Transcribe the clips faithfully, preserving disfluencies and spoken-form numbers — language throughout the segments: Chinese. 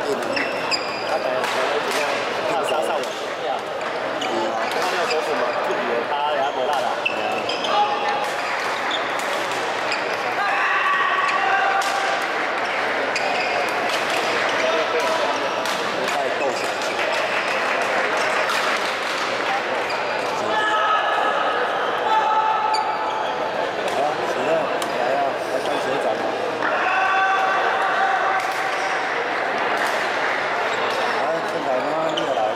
紧啊。 啊，但係我點樣？靠殺殺人啲啊！ 係啊。 咁呢個手術嘛，自己他也冇辣啦。 係啊。再鬥下去。好，行了，來啊，來當學長了。來，現在慢慢越來。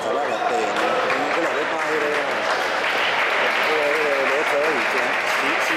十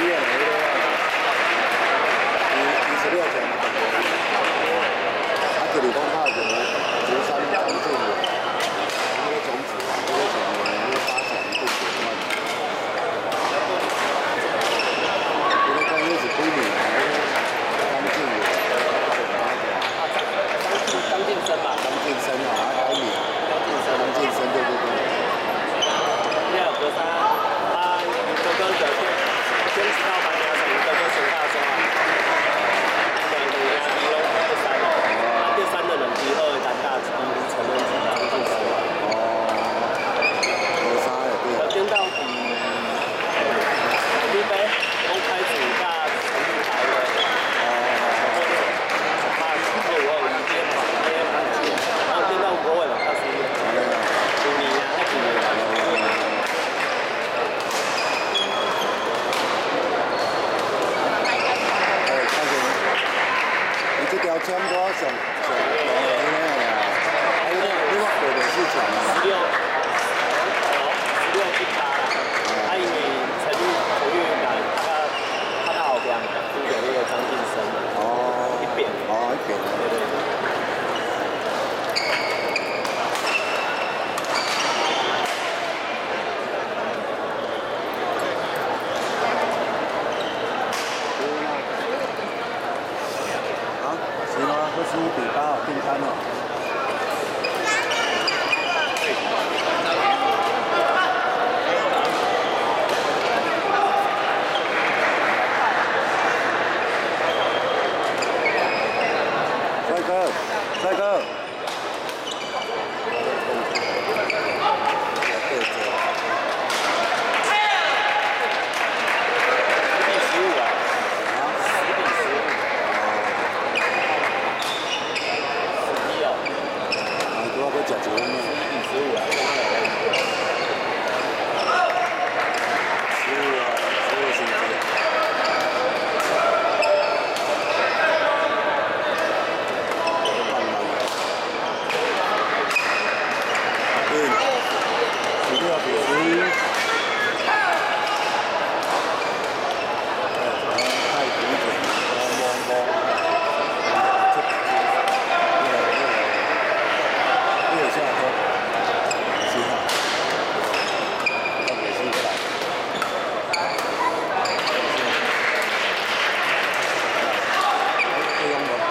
差不多上上上个那个呀，啊，你你我过的是强啊。 十六，十六一加啦。啊，因为陈玉陈玉南他他他后边输给那个张晋生。哦。一边。 哦，一边。 对对对。 不是比八好订单哦。帅哥，帅哥。食一碗面，十五啊，十五啊，十五星期。嗯，十六比十一。太平整，摸摸。下课，七号，要给新过来。不用了。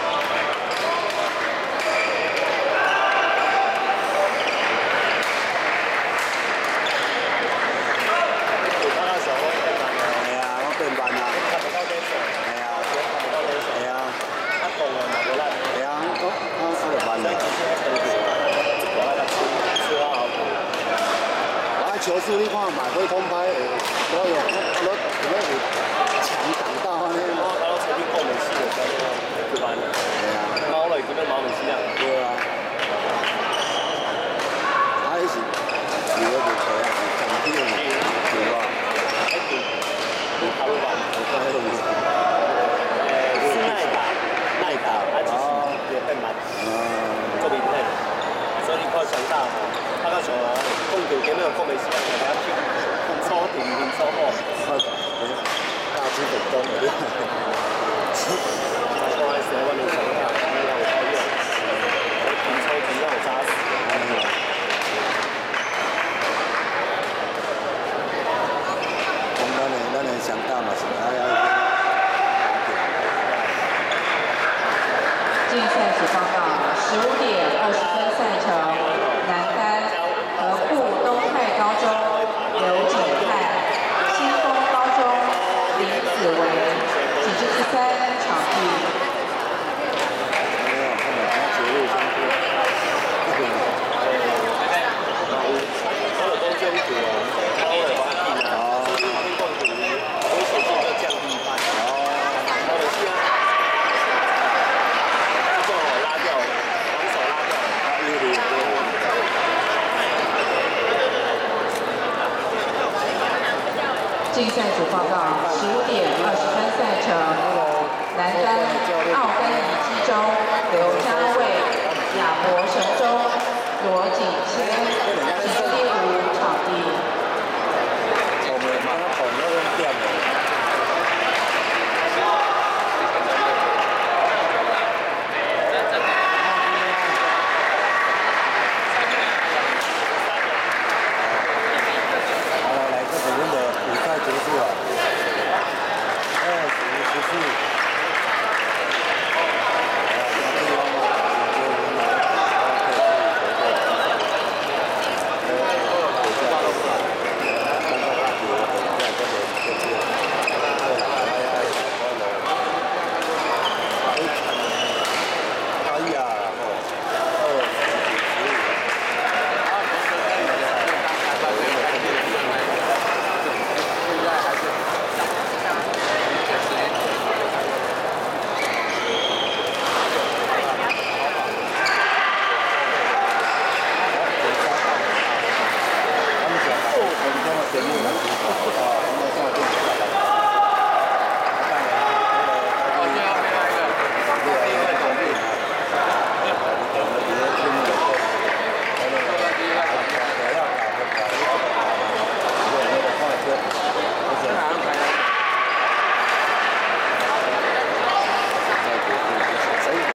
你看那时候变慢了。係啊，我變慢啦。看不到對手。係啊，看不到對手。係啊。他懂了嘛？不爛。係啊，我我我就慢了。球速你看嘛，会通拍，所有我我我有强挡到啊！你我搞到前面后门系的，对吧？对啊，猫了已经被猫门系了。对啊。还是几个不错呀？整体的对吧？还是你跑路吧？我看那个路。呃，是耐打，耐打，它其实也变慢。嗯。这里太，所以你看强大哈。他那球啊，控球根本有控没起来，人家去超顶顶超好，大只本东的。他说还是在外面抢他，然后让我超越，我顶超顶让我扎死。我们那年那年想大嘛，是哎呀。 竞赛组报告：十五点二十分赛程，男单和富东泰高中刘景泰、新丰高中林子维，请至第三场地。 没有，他们他节日相对，这个，他的都捐组了，他为了发地啊，所以运动组危险性就降低一半。哦，他的是啊。 竞赛组报告：十五点二十分赛程，男单奥登仪基中刘家卫、亚博神中罗景谦，请至第五场地。 后面把他捧到用电了。好了，来，这边的比赛结束了，二十十四。